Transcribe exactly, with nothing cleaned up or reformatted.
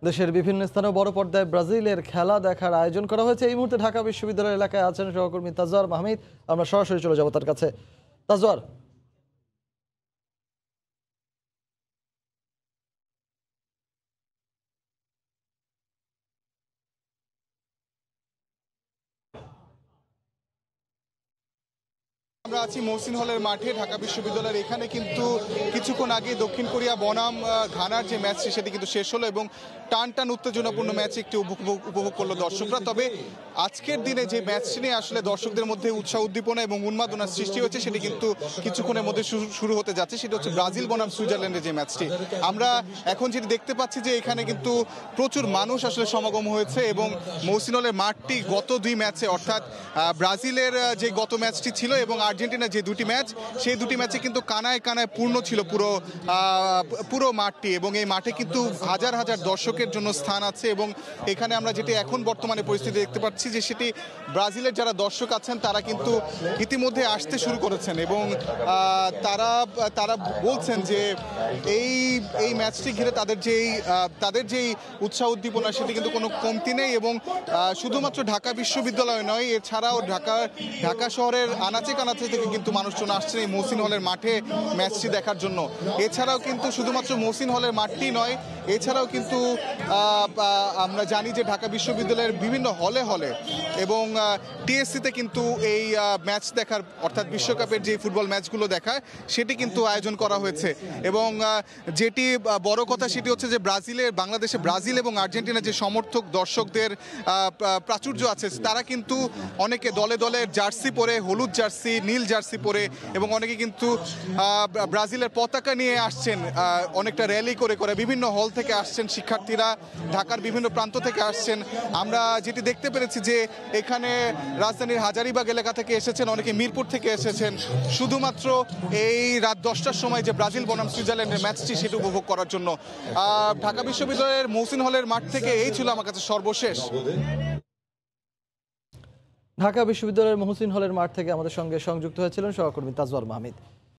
দেশের বিভিন্ন স্থানে বড় পর্দায় ব্রাজিলের খেলা দেখার আয়োজন করা হয়েছে। এই মুহূর্তে ঢাকা বিশ্ববিদ্যালয় এলাকায় আছেন সহকর্মী তাজওয়ার মাহমিদ। আমরা সরাসরি চলে যাব তার কাছে। তাজওয়ার, আমরা আছি মহসিন হলের মাঠে ঢাকা বিশ্ববিদ্যালয়ের। এখানে কিন্তু কিছুক্ষণ আগে দক্ষিণ কোরিয়া বনাম ঘানার যে ম্যাচটি সেটি কিন্তু শেষ হলো এবং টান টান উত্তেজনাপূর্ণ ম্যাচ একটি উপভোগ করলো দর্শকরা। তবে আজকের দিনে যে ম্যাচটি নিয়ে আসলে দর্শকদের মধ্যে উৎসাহ উদ্দীপনা এবং উন্মাদনার সৃষ্টি হয়েছে সেটি কিন্তু কিছুক্ষণের মধ্যে শুরু হতে যাচ্ছে। সেটা হচ্ছে ব্রাজিল বনাম সুইজারল্যান্ডের যে ম্যাচটি। আমরা এখন যেটি দেখতে পাচ্ছি যে এখানে কিন্তু প্রচুর মানুষ আসলে সমাগম হয়েছে এবং মহসিন হলের মাঠটি গত দুই ম্যাচে অর্থাৎ ব্রাজিলের যে গত ম্যাচটি ছিল এবং আর্জেন্টিনার যে দুটি ম্যাচ সেই দুটি ম্যাচে কিন্তু কানায় কানায় পূর্ণ ছিল পুরো পুরো মাঠটি এবং এই মাঠে কিন্তু হাজার হাজার দর্শকের জন্য স্থান আছে। এবং এখানে আমরা যেটি এখন বর্তমানে পরিস্থিতি দেখতে পাচ্ছি যে সেটি ব্রাজিলের যারা দর্শক আছেন তারা কিন্তু ইতিমধ্যে আসতে শুরু করেছেন এবং তারা তারা বলছেন যে এই এই ম্যাচটি ঘিরে তাদের যেই তাদের যেই উৎসাহ উদ্দীপনা সেটি কিন্তু কোনো কমতি নেই। এবং শুধুমাত্র ঢাকা বিশ্ববিদ্যালয় নয়, এছাড়াও ঢাকা ঢাকা শহরের আনাচে কানাচে থেকে কিন্তু মানুষজন আসছেন এই মহসিন হলের মাঠে ম্যাচটি দেখার জন্য। এছাড়াও কিন্তু শুধুমাত্র মহসিন হলের মাঠটি নয়, এছাড়াও কিন্তু আমরা জানি যে ঢাকা বিশ্ববিদ্যালয়ের বিভিন্ন হলে হলে এবং টিএসসিতে কিন্তু এই ম্যাচ দেখার অর্থাৎ বিশ্বকাপের যে ফুটবল ম্যাচগুলো দেখায় সেটি কিন্তু আয়োজন করা হয়েছে। এবং যেটি বড় কথা সেটি হচ্ছে যে ব্রাজিলের বাংলাদেশে ব্রাজিল এবং আর্জেন্টিনার যে সমর্থক দর্শকদের প্রাচুর্য আছে তারা কিন্তু অনেকে দলে দলে জার্সি পরে, হলুদ জার্সি, নীল জার্সি পরে এবং অনেকে কিন্তু ব্রাজিলের পতাকা নিয়ে আসছেন, অনেকটা র্যালি করে করে বিভিন্ন হল থেকে আসছেন শিক্ষার্থীরা, ঢাকার বিভিন্ন প্রান্ত থেকে আসছেন। আমরা যেটি দেখতে পেরেছি যে এখানে রাজধানীর হাজারীবাগ এলাকা থেকে এসেছেন, অনেকে মিরপুর থেকে এসেছেন শুধুমাত্র এই রাত দশটার সময় যে ব্রাজিল বনাম সুইজারল্যান্ডের ম্যাচটি সেটি উপভোগ করার জন্য। ঢাকা বিশ্ববিদ্যালয়ের মহসিন হলের মাঠ থেকে এই ছিল আমার কাছে সর্বশেষ। ঢাকা বিশ্ববিদ্যালয়ের মহসিন হলের মাঠ থেকে আমাদের সঙ্গে সংযুক্ত হয়েছিলেন সহকর্মী তাজওয়ার মাহমিদ।